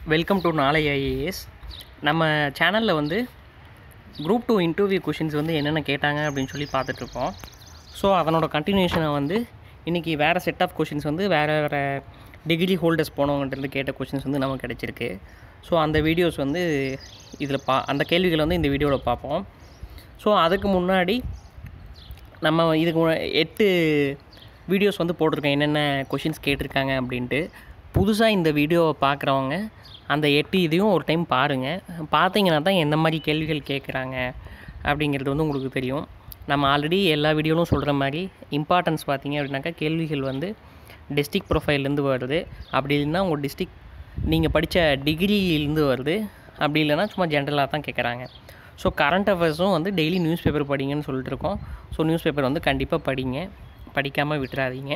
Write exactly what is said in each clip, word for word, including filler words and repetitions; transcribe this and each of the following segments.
Welcome to நாளை IAS. நம்ம சேனலில் வந்து குரூப் டூ இன்டர்வியூ கொஷின்ஸ் வந்து என்னென்ன கேட்டாங்க அப்படின்னு சொல்லி பார்த்துட்ருக்கோம். ஸோ அதனோட கண்டினியூஷனை வந்து இன்றைக்கி வேறு செட் ஆஃப் கொஷின்ஸ் வந்து வேறு வேறு டிகிரி ஹோல்டர்ஸ் போனவங்கன்றது கேட்ட கொஷின்ஸ் வந்து நமக்கு கிடச்சிருக்கு. ஸோ அந்த வீடியோஸ் வந்து இதில் பா அந்த கேள்விகளை வந்து இந்த வீடியோவில் பார்ப்போம். ஸோ அதுக்கு முன்னாடி நம்ம இதுக்கு எட்டு வீடியோஸ் வந்து போட்டிருக்கேன் என்னென்ன கொஷின்ஸ் கேட்டிருக்காங்க அப்படின்ட்டு. புதுசாக இந்த வீடியோவை பார்க்குறவங்க அந்த எட்டு இதையும் ஒரு டைம் பாருங்கள். பார்த்தீங்கன்னா தான் எந்த மாதிரி கேள்விகள் கேட்குறாங்க அப்படிங்கிறது வந்து உங்களுக்கு தெரியும். நம்ம ஆல்ரெடி எல்லா வீடியோவும் சொல்கிற மாதிரி இம்பார்ட்டன்ஸ் பார்த்தீங்க அப்படின்னாக்கா கேள்விகள் வந்து டிஸ்ட்ரிக்ட் ப்ரொஃபைல்லேருந்து வருது, அப்படி இல்லைன்னா உங்கள் டிஸ்ட்ரிக்ட் நீங்கள் படித்த டிகிரியிலேருந்து வருது, அப்படி இல்லைன்னா சும்மா ஜென்ரலாக தான் கேட்குறாங்க. ஸோ கரண்ட் அஃபேர்ஸும் வந்து டெய்லி நியூஸ் பேப்பர் படிங்கன்னு சொல்லிட்டு இருக்கோம். ஸோ நியூஸ் பேப்பர் வந்து கண்டிப்பாக படிங்க, படிக்காமல் விட்டுறாதீங்க.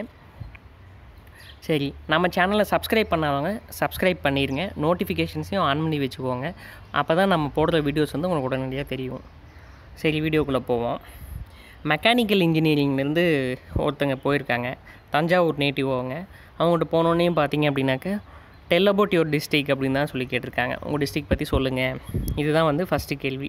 சரி, நம்ம சேனலை சப்ஸ்கிரைப் பண்ணாதவங்க சப்ஸ்கிரைப் பண்ணிடுங்க, நோட்டிஃபிகேஷன்ஸையும் ஆன் பண்ணி வச்சுக்கோங்க. அப்போ தான் நம்ம போடுற வீடியோஸ் வந்து உங்களுக்கு உடனடியாக தெரியும். சரி, வீடியோக்குள்ளே போவோம். மெக்கானிக்கல் இன்ஜினியரிங்லேருந்து ஒருத்தங்க போயிருக்காங்க, தஞ்சாவூர் நேட்டிவ். அவங்க அவங்கள்ட்ட போனோன்னே பார்த்தீங்க அப்படின்னாக்கா டெல் அபவுட் யுவர் டிஸ்ட்ரிக் அப்படின்னு தான் சொல்லி கேட்டிருக்காங்க. உங்கள் டிஸ்ட்ரிக் பற்றி சொல்லுங்கள், இதுதான் வந்து ஃபஸ்ட்டு கேள்வி.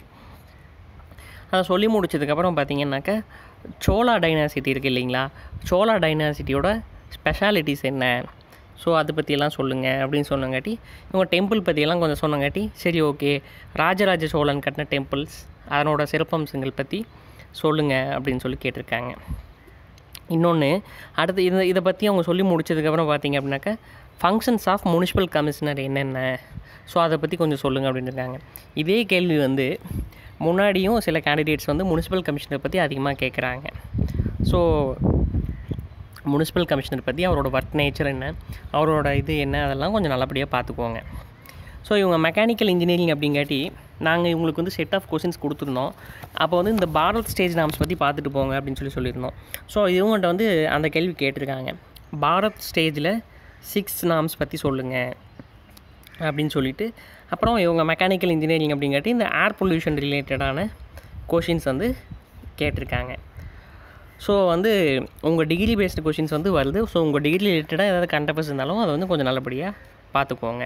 அதை சொல்லி முடிச்சதுக்கப்புறம் பார்த்தீங்கன்னாக்கா சோழா டைனாசிட்டி இருக்குது இல்லைங்களா, சோழா டைனாசிட்டியோட ஸ்பெஷாலிட்டிஸ் என்ன, ஸோ அதை பற்றியெல்லாம் சொல்லுங்கள் அப்படின்னு சொன்னங்காட்டி இவங்க டெம்பிள் பற்றியெல்லாம் கொஞ்சம் சொன்னங்காட்டி சரி ஓகே, ராஜராஜ சோழன் கட்டின டெம்பிள்ஸ் அதனோட சிறப்பம்சங்கள் பற்றி சொல்லுங்கள் அப்படின்னு சொல்லி கேட்டிருக்காங்க. இன்னொன்று அடுத்து இதை இதை பற்றி அவங்க சொல்லி முடிச்சதுக்கப்புறம் பார்த்தீங்க அப்படின்னாக்கா ஃபங்க்ஷன்ஸ் ஆஃப் முனிசிபல் கமிஷனர் என்னென்ன, ஸோ அதை பற்றி கொஞ்சம் சொல்லுங்கள் அப்படின்னு இருக்காங்க. இதே கேள்வி வந்து முன்னாடியும் சில கேண்டிடேட்ஸ் வந்து முனிசிபல் கமிஷனர் பற்றி அதிகமாக கேட்குறாங்க. ஸோ முனிசிபல் கமிஷனர் பற்றி அவரோட ஒர்க் நேச்சர் என்ன, அவரோட இது என்ன, அதெல்லாம் கொஞ்சம் நல்லபடியாக பார்த்துக்குவோங்க. ஸோ இவங்க மெக்கானிக்கல் இன்ஜினியரிங் அப்படிங்காட்டி நாங்கள் இவங்களுக்கு வந்து செட் ஆஃப் கொஷின்ஸ் கொடுத்துருந்தோம். அப்போ வந்து இந்த பாரத் ஸ்டேஜ் நாம்ஸ் பற்றி பார்த்துட்டு போங்க அப்படின்னு சொல்லி சொல்லியிருந்தோம். ஸோ இவங்கள்ட்ட வந்து அந்த கேள்வி கேட்டிருக்காங்க, பாரத் ஸ்டேஜில் சிக்ஸ் நாம்ஸ் பற்றி சொல்லுங்கள் அப்படின்னு சொல்லிட்டு. அப்புறம் இவங்க மெக்கானிக்கல் இன்ஜினியரிங் அப்படிங்காட்டி இந்த ஏர் பொல்யூஷன் ரிலேட்டடான கொஷின்ஸ் வந்து கேட்டிருக்காங்க. ஸோ வந்து உங்கள் டிகிரி பேஸ்டு கொஷின்ஸ் வந்து வருது. ஸோ உங்கள் டிகிரி ரிலேட்டடாக ஏதாவது கண்டபஸ் இருந்தாலும் அதை வந்து கொஞ்சம் நல்லபடியாக பார்த்துக்கோங்க.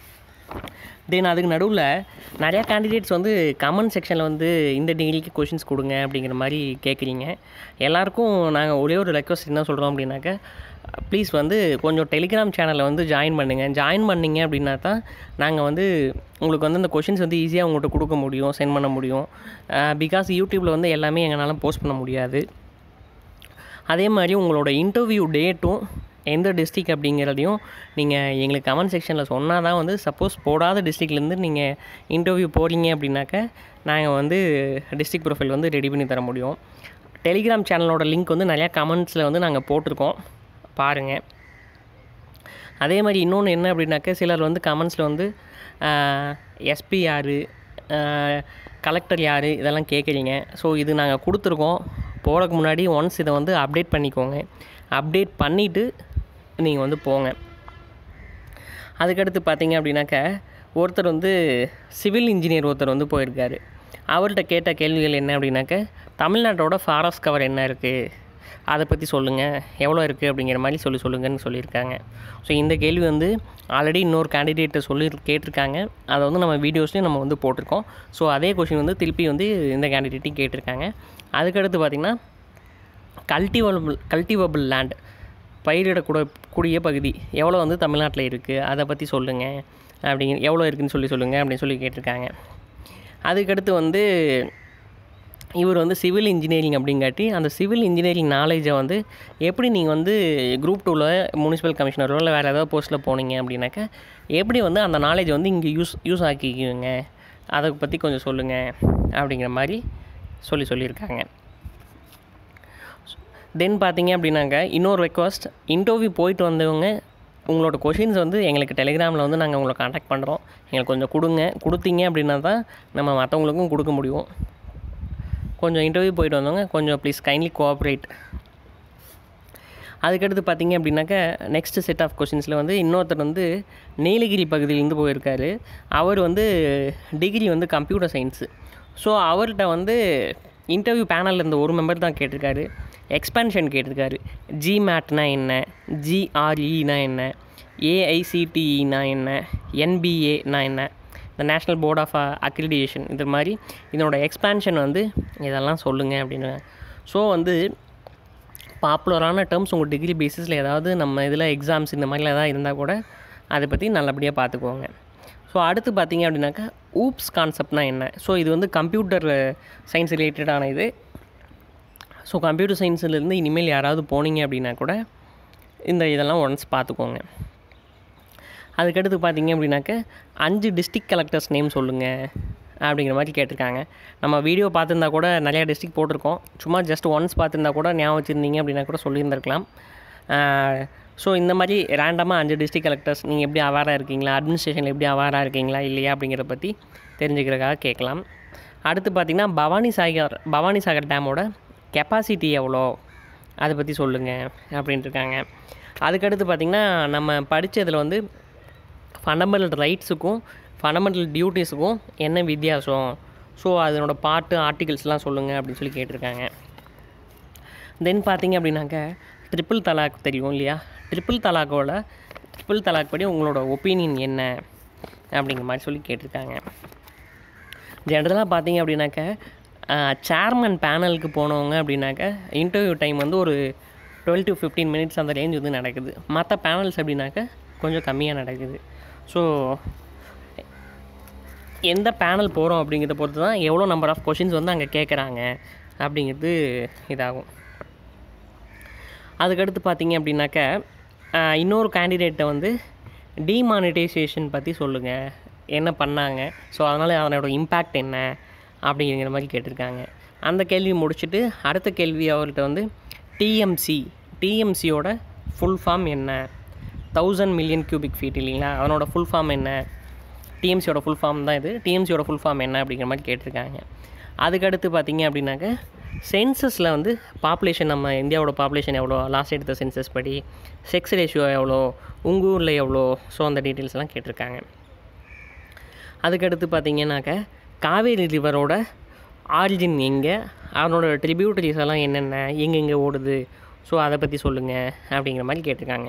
தென் அதுக்கு நடுவில் நிறையா கேண்டிடேட்ஸ் வந்து கமெண்ட் செக்ஷனில் வந்து இந்த டிகிரிக்கு கொஷின்ஸ் கொடுங்க அப்படிங்கிற மாதிரி கேட்குறீங்க. எல்லாேருக்கும் நாங்கள் ஒரே ஒரு ரெக்வஸ்ட் என்ன சொல்கிறோம் அப்படின்னாக்கா, ப்ளீஸ் வந்து கொஞ்சம் டெலிகிராம் சேனலில் வந்து ஜாயின் பண்ணுங்கள். ஜாயின் பண்ணிங்க அப்படின்னா தான் நாங்கள் வந்து உங்களுக்கு வந்து அந்த கொஷின்ஸ் வந்து ஈஸியாக உங்கள்கிட்ட கொடுக்க முடியும், சென்ட் பண்ண முடியும். பிகாஸ் யூடியூப்பில் வந்து எல்லாமே எங்களால் போஸ்ட் பண்ண முடியாது. அதே மாதிரி உங்களோட இன்டர்வியூ டேட்டும் எந்த டிஸ்ட்ரிக் அப்படிங்கிறதையும் நீங்கள் எங்களுக்கு கமெண்ட் செக்ஷனில் சொன்னால் தான் வந்து சப்போஸ் போடாத டிஸ்ட்ரிக்ட்லேருந்து நீங்கள் இன்டர்வியூ போகிறீங்க அப்படின்னாக்கா நாங்கள் வந்து டிஸ்ட்ரிக்ட் ப்ரொஃபைல் வந்து ரெடி பண்ணி தர முடியும். டெலிகிராம் சேனலோட லிங்க் வந்து நிறையா கமெண்ட்ஸில் வந்து நாங்கள் போட்டிருக்கோம், பாருங்கள். அதே மாதிரி இன்னொன்று என்ன அப்படின்னாக்கா சிலர் வந்து கமெண்ட்ஸில் வந்து எஸ்பி யார், கலெக்டர் யார் இதெல்லாம் கேட்குறீங்க. ஸோ இது நாங்கள் கொடுத்துருக்கோம், போகிறதுக்கு முன்னாடி ஒன்ஸ் இதை வந்து அப்டேட் பண்ணிக்கோங்க. அப்டேட் பண்ணிவிட்டு நீங்கள் வந்து போங்க. அதுக்கடுத்து பார்த்தீங்க அப்படின்னாக்கா ஒருத்தர் வந்து சிவில் இன்ஜினியர் ஒருத்தர் வந்து போயிருக்காரு. அவர்கிட்ட கேட்ட கேள்விகள் என்ன அப்படின்னாக்கா தமிழ்நாட்டோட ஃபாரஸ்ட் கவர் என்ன இருக்குது அதை பற்றி சொல்லுங்கள், எவ்வளோ இருக்குது அப்படிங்கிற மாதிரி சொல்லி சொல்லுங்கன்னு சொல்லியிருக்காங்க. ஸோ இந்த கேள்வி வந்து ஆல்ரெடி இன்னொரு கேண்டிடேட்டை சொல்லி கேட்டிருக்காங்க, அதை வந்து நம்ம வீடியோஸ்லேயும் நம்ம வந்து போட்டிருக்கோம். ஸோ அதே கொஷின் வந்து திருப்பி வந்து இந்த கேண்டிடேட்டையும் கேட்டிருக்காங்க. அதுக்கடுத்து பார்த்திங்கன்னா கல்டிவபிள் கல்டிவபிள் லேண்ட் பயிரிடக்கூட கூடிய பகுதி எவ்வளோ வந்து தமிழ்நாட்டில் இருக்குது அதை பற்றி சொல்லுங்கள் அப்படிங்க, எவ்வளோ இருக்குதுன்னு சொல்லி சொல்லுங்கள் அப்படின்னு சொல்லி கேட்டிருக்காங்க. அதுக்கடுத்து வந்து இவர் வந்து சிவில் இன்ஜினியரிங் அப்படிங்காட்டி அந்த சிவில் இன்ஜினியரிங் நாலேஜை வந்து எப்படி நீங்கள் வந்து குரூப் டூவில் முனிசிபல் கமிஷனரோ இல்லை வேறு ஏதாவது போஸ்ட்டில் போனீங்க அப்படின்னாக்கா எப்படி வந்து அந்த நாலேஜை வந்து இங்கே யூஸ் யூஸ் ஆக்கிக்குவீங்க அதை பற்றி கொஞ்சம் சொல்லுங்கள் அப்படிங்கிற மாதிரி சொல்லி சொல்லியிருக்காங்க. தென் பார்த்தீங்க அப்படின்னாக்கா இன்னொரு ரெக்வஸ்ட், இன்டர்வியூ போயிட்டு வந்தவங்க உங்களோட கொஷின்ஸ் வந்து எங்களுக்கு டெலிகிராமில் வந்து நாங்கள் உங்களை காண்டாக்ட் பண்ணுறோம், எங்களுக்கு கொஞ்சம் கொடுங்க. கொடுத்தீங்க அப்படின்னா தான் நம்ம மற்றவங்களுக்கும் கொடுக்க முடியும். கொஞ்சம் இன்டர்வியூ போயிட்டு வந்தவங்க கொஞ்சம் ப்ளீஸ் கைண்ட்லி கோஆப்ரேட். அதுக்கடுத்து பார்த்தீங்க அப்படின்னாக்கா நெக்ஸ்ட்டு செட் ஆஃப் கொஷின்ஸில் வந்து இன்னொருத்தர் வந்து நீலகிரி பகுதியிலேருந்து போயிருக்காரு. அவர் வந்து டிகிரி வந்து கம்ப்யூட்டர் சயின்ஸு. ஸோ அவர்கிட்ட வந்து இன்டர்வியூ பேனலில் இருந்த ஒரு மெம்பர் தான் கேட்டிருக்காரு, எக்ஸ்பேன்ஷன் கேட்டிருக்காரு. ஜிமேட்னா என்ன, ஜிஆர்இனா என்ன, ஏஐசிடிஇனா என்ன, என்பிஏனா என்ன, இந்த நேஷ்னல் போர்ட் ஆஃப் அக்ரிடியேஷன், இது மாதிரி இதனோட எக்ஸ்பேன்ஷன் வந்து இதெல்லாம் சொல்லுங்கள் அப்படின்னு. ஸோ வந்து பாப்புலரான டேர்ம்ஸ் உங்கள் டிகிரி பேசிஸில் ஏதாவது நம்ம இதில் எக்ஸாம்ஸ் இந்த மாதிரிலாம் ஏதாவது இருந்தால் கூட அதை பற்றி நல்லபடியாக பார்த்துக்கோங்க. ஸோ அடுத்து பார்த்தீங்க அப்படின்னாக்கா ஊப்ஸ் கான்செப்ட்னா என்ன. ஸோ இது வந்து கம்ப்யூட்டர் சயின்ஸ் ரிலேட்டடான இது. ஸோ கம்ப்யூட்டர் சயின்ஸ்லேருந்து இனிமேல் யாராவது போனீங்க அப்படின்னா கூட இந்த இதெல்லாம் ஒன்ஸ் பார்த்துக்கோங்க. அதுக்கடுத்து பார்த்தீங்க அப்படின்னாக்க அஞ்சு டிஸ்ட்ரிக்ட் கலெக்டர்ஸ் நேம் சொல்லுங்கள் அப்படிங்கிற மாதிரி கேட்டிருக்காங்க. நம்ம வீடியோ பார்த்துருந்தா கூட நிறையா டிஸ்ட்ரிக்ட் போட்டிருக்கோம். சும்மா ஜஸ்ட் ஒன்ஸ் பார்த்துருந்தா கூட ஞாபகம் வச்சுருந்தீங்க அப்படின்னா கூட சொல்லியிருந்திருக்கலாம். ஸோ இந்த மாதிரி ரேண்டமாக அஞ்சு டிஸ்ட்ரிக்ட் கலெக்டர்ஸ் நீங்கள் எப்படி அவேராக இருக்கீங்களா, அட்மினிஸ்ட்ரேஷனில் எப்படி அவேராக இருக்கீங்களா இல்லையா அப்படிங்கிறத பற்றி தெரிஞ்சுக்கிறதுக்காக கேட்கலாம். அடுத்து பார்த்திங்கன்னா பவானி சாகர் பவானி சாகர் டேமோட கெப்பாசிட்டி எவ்வளோ அதை பற்றி சொல்லுங்கள் அப்படின்ட்டு இருக்காங்க. அதுக்கடுத்து பார்த்திங்கன்னா நம்ம படித்ததில் வந்து ஃபண்டமெண்டல் ரைட்ஸுக்கும் ஃபண்டமெண்டல் டியூட்டிஸுக்கும் என்ன வித்தியாசம், ஸோ அதனோட பாட்டு ஆர்டிகல்ஸ்லாம் சொல்லுங்கள் அப்படின்னு சொல்லி கேட்டிருக்காங்க. தென் பார்த்திங்க அப்படின்னாக்க ட்ரிபிள் தலாக் தெரியும் இல்லையா, ட்ரிபிள் தலாக்கோட ட்ரிபிள் தலாக் படி உங்களோட ஒப்பீனியன் என்ன அப்படிங்கிற மாதிரி சொல்லி கேட்டிருக்காங்க. ஜென்ரலாக பார்த்திங்க அப்படின்னாக்க சேர்மன் பேனலுக்கு போனவங்க அப்படின்னாக்க இன்டர்வியூ டைம் வந்து ஒரு டுவெல் டு ஃபிஃப்டீன் மினிட்ஸ் அந்த ரேஞ்ச் வந்து நடக்குது. மற்ற பேனல்ஸ் அப்படின்னாக்க கொஞ்சம் கம்மியாக நடக்குது. ஸோ எந்த பேனல் போகிறோம் அப்படிங்கிறத பொறுத்து தான் எவ்வளோ நம்பர் ஆஃப் கொஷின்ஸ் வந்து அங்கே கேட்குறாங்க அப்படிங்கிறது இதாகும். அதுக்கடுத்து பார்த்திங்க அப்படின்னாக்க இன்னொரு கேண்டிடேட்டை வந்து டிமானிட்டைசேஷன் பற்றி சொல்லுங்கள், என்ன பண்ணாங்க, ஸோ அதனால் அதனோட இம்பேக்ட் என்ன அப்படிங்கிற மாதிரி கேட்டிருக்காங்க. அந்த கேள்வி முடிச்சுட்டு அடுத்த கேள்வி அவர்கிட்ட வந்து டிஎம்சி டிஎம்சியோட ஃபுல் ஃபார்ம் என்ன, தௌசண்ட் மில்லியன் கியூபிக் ஃபீட் இல்லைங்களா, அதனோட ஃபுல் ஃபார்ம் என்ன, டிஎம்சியோட ஃபுல் ஃபார்ம் தான் இது, டிஎம்சியோட ஃபுல் ஃபார்ம் என்ன அப்படிங்கிற மாதிரி கேட்டிருக்காங்க. அதுக்கடுத்து பார்த்திங்க அப்படின்னாக்க சென்சஸில் வந்து பாப்புலேஷன், நம்ம இந்தியாவோட பாப்புலேஷன் எவ்வளோ, லாஸ்ட் எடுத்த சென்சஸ் படி செக்ஸ் ரேஷியோ எவ்வளோ, உங்கள் ஊரில் எவ்வளோ, ஸோ அந்த டீட்டெயில்ஸ்லாம் கேட்டிருக்காங்க. அதுக்கடுத்து பார்த்திங்கன்னாக்க காவேரி ரிவரோட ஆரிஜின் எங்கே, அதனோட ட்ரிபியூட்டரிஸ் எல்லாம் என்னென்ன, எங்கெங்கே ஓடுது, ஸோ அதை பற்றி சொல்லுங்கள் அப்படிங்கிற மாதிரி கேட்டிருக்காங்க.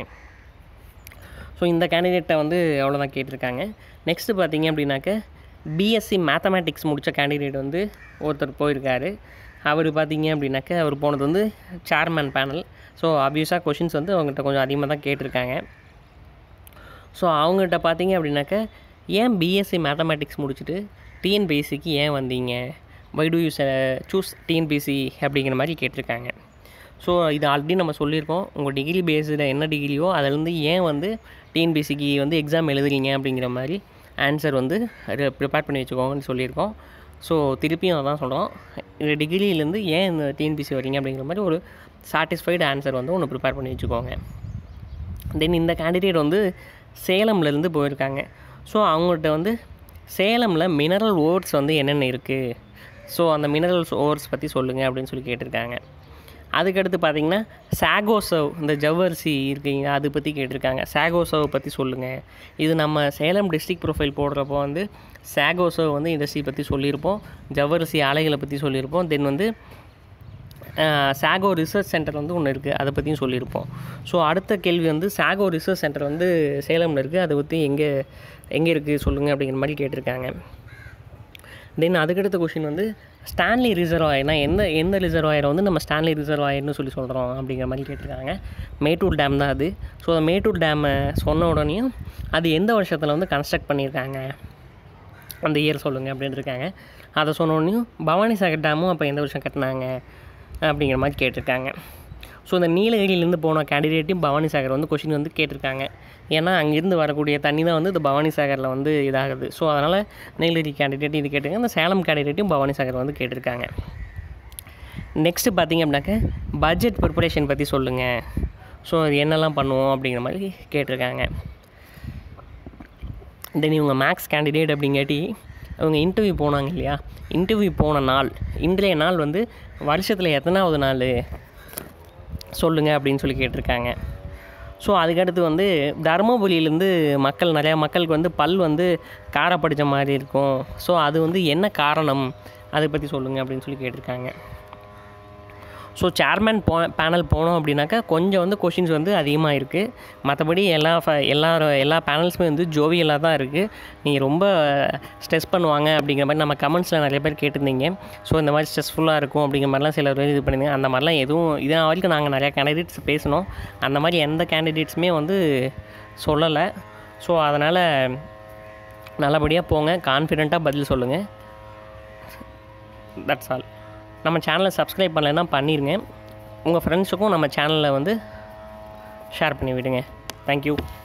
ஸோ இந்த கேண்டிடேட்டை வந்து அவ்வளோதான் கேட்டிருக்காங்க. நெக்ஸ்ட்டு பார்த்திங்க அப்படின்னாக்க பிஎஸ்சி மேத்தமேட்டிக்ஸ் முடித்த கேண்டிடேட் வந்து ஒருத்தர் போயிருக்காரு. அவர் பார்த்திங்க அப்படின்னாக்க அவர் போனது வந்து சேர்மேன் பேனல். ஸோ ஆப்வியஸாக கொஷின்ஸ் வந்து அவங்ககிட்ட கொஞ்சம் அதிகமாக தான் கேட்டிருக்காங்க. ஸோ அவங்ககிட்ட பார்த்திங்க அப்படின்னாக்க ஏன் பிஎஸ்சி மேத்தமேட்டிக்ஸ் முடிச்சுட்டு டிஎன்பிஎஸ்சிக்கு ஏன் வந்தீங்க, why do you choose TNPSC அப்படிங்கிற மாதிரி கேட்டிருக்காங்க. ஸோ இது ஆல்ரெடி நம்ம சொல்லியிருக்கோம், உங்கள் டிகிரி பேஸில் என்ன டிகிரியோ அதிலேருந்து ஏன் வந்து டிஎன்பிஎஸ்சிக்கு வந்து எக்ஸாம் எழுதுறீங்க அப்படிங்கிற மாதிரி ஆன்சர் வந்து ப்ரிப்பேர் பண்ணி வச்சுக்கோங்கன்னு சொல்லியிருக்கோம். ஸோ திருப்பியும் அதான் சொல்கிறோம், இந்த டிகிரியிலேருந்து ஏன் இந்த டிஎன்பிஎஸ்சி வரீங்க அப்படிங்கிற மாதிரி ஒரு சாட்டிஸ்ஃபைடு ஆன்சர் வந்து ஒன்று ப்ரிப்பேர் பண்ணி வச்சுக்கோங்க. தென் இந்த கேண்டிடேட் வந்து சேலம்லேருந்து போயிருக்காங்க. ஸோ அவங்கள்ட்ட வந்து சேலமில் மினரல் ஓர்ஸ் வந்து என்னென்ன இருக்குது, ஸோ அந்த மினரல்ஸ் ஓர்ஸ் பற்றி சொல்லுங்கள் அப்படின்னு சொல்லி கேட்டிருக்காங்க. அதுக்கடுத்து பார்த்திங்கன்னா சாகோசவ், இந்த ஜவ்வரிசி இருக்கீங்க அதை பற்றி கேட்டிருக்காங்க. சாகோசவ் பற்றி சொல்லுங்கள். இது நம்ம சேலம் டிஸ்ட்ரிக்ட் ப்ரொஃபைல் போடுறப்போ வந்து சாகோசவ் வந்து இண்டஸ்ட்ரி பற்றி சொல்லியிருப்போம், ஜவ்வரிசி ஆலைகளை பற்றி சொல்லியிருப்போம். தென் வந்து சாகோ ரிசர்ச் சென்டர் வந்து ஒன்று இருக்குது, அதை பற்றியும் சொல்லியிருப்போம். ஸோ அடுத்த கேள்வி வந்து சாகோ ரிசர்ச் சென்டர் வந்து சேலமில் இருக்குது, அதை பற்றி எங்கே எங்கே இருக்குது சொல்லுங்கள் அப்படிங்கிற மாதிரி கேட்டிருக்காங்க. தென் அதுக்கடுத்த கொஷின் வந்து ஸ்டான்லி ரிசர்வாயர்னால் எந்த எந்த ரிசர்வாயரை வந்து நம்ம ஸ்டான்லி ரிசர்வாயர்னு சொல்லி சொல்கிறோம் அப்படிங்கிற மாதிரி கேட்டிருக்காங்க. மேட்டூர் டேம் தான் அது. ஸோ அந்த மேட்டூர் டேமை சொன்ன உடனேயும் அது எந்த வருஷத்தில் வந்து கன்ஸ்ட்ரக்ட் பண்ணியிருக்காங்க அந்த இயர் சொல்லுங்கள் அப்படின்னு இருக்காங்க. அதை சொன்ன உடனேயும் பவானி சாகர் டேமும் அப்போ எந்த வருஷம் கட்டினாங்க அப்படிங்கிற மாதிரி கேட்டிருக்காங்க. ஸோ இந்த நீலகிரியிலேருந்து போன கேண்டிடேட்டையும் பவானி சாகர் வந்து கொஷின் வந்து கேட்டிருக்காங்க. ஏன்னா அங்கேருந்து வரக்கூடிய தண்ணி தான் வந்து இந்த பவானி சாகரில் வந்து இதாகுது. ஸோ அதனால் நீலகிரி கேண்டிடேட் இது கேட்டிருக்காங்க. இந்த சேலம் கேண்டிடேட்டையும் பவானி சாகர் வந்து கேட்டிருக்காங்க. நெக்ஸ்ட்டு பார்த்திங்க அப்படின்னாக்க பட்ஜெட் ப்ரிப்பரேஷன் பற்றி சொல்லுங்கள், ஸோ அது என்னெல்லாம் பண்ணுவோம் அப்படிங்கிற மாதிரி கேட்டிருக்காங்க. தென் இவங்க மேக்ஸ் கேண்டிடேட் அப்படிங்காட்டி அவங்க இன்டர்வியூ போனாங்க இல்லையா, இன்டர்வியூ போன நாள் இன்றைய நாள் வந்து வருஷத்தில் எத்தனாவது நாள் சொல்லுங்கள் அப்படின்னு சொல்லி கேட்டிருக்காங்க. ஸோ அதுக்கடுத்து வந்து தருமபுரியிலேருந்து மக்கள் நிறையா மக்களுக்கு வந்து பல் வந்து காரப்படித்த மாதிரி இருக்கும், ஸோ அது வந்து என்ன காரணம் அதை பற்றி சொல்லுங்கள் அப்படின்னு சொல்லி கேட்டிருக்காங்க. ஸோ சேர்மேன் போ பேனல் போனோம் அப்படின்னாக்கா கொஞ்சம் வந்து கொஷின்ஸ் வந்து அதிகமாக இருக்குது. மற்றபடி எல்லா ஃப எல்லா எல்லா பேனல்ஸுமே வந்து ஜோவியலாக தான் இருக்குது. நீங்கள் ரொம்ப ஸ்ட்ரெஸ் பண்ணுவாங்க அப்படிங்கிற மாதிரி நம்ம கமெண்ட்ஸில் நிறைய பேர் கேட்டிருந்தீங்க. ஸோ இந்த மாதிரி ஸ்ட்ரெஸ்ஃபுல்லாக இருக்கும் அப்படிங்கிற மாதிரிலாம் சில பேர் இது பண்ணியிருந்தீங்க. அந்த மாதிரிலாம் எதுவும் இதனால் வரைக்கும் நாங்கள் நிறையா கேண்டிடேட்ஸ் பேசினோம். அந்த மாதிரி எந்த கேண்டிடேட்ஸுமே வந்து சொல்லலை. ஸோ அதனால் நல்லபடியாக போங்க, கான்ஃபிடெண்ட்டாக பதில் சொல்லுங்கள். That's all. நம்ம சேனலை சப்ஸ்கிரைப் பண்ணலைன்னா பண்ணிடுங்க. உங்கள் ஃப்ரெண்ட்ஸுக்கும் நம்ம சேனலில் வந்து ஷேர் பண்ணி விடுங்க. தேங்க்யூ.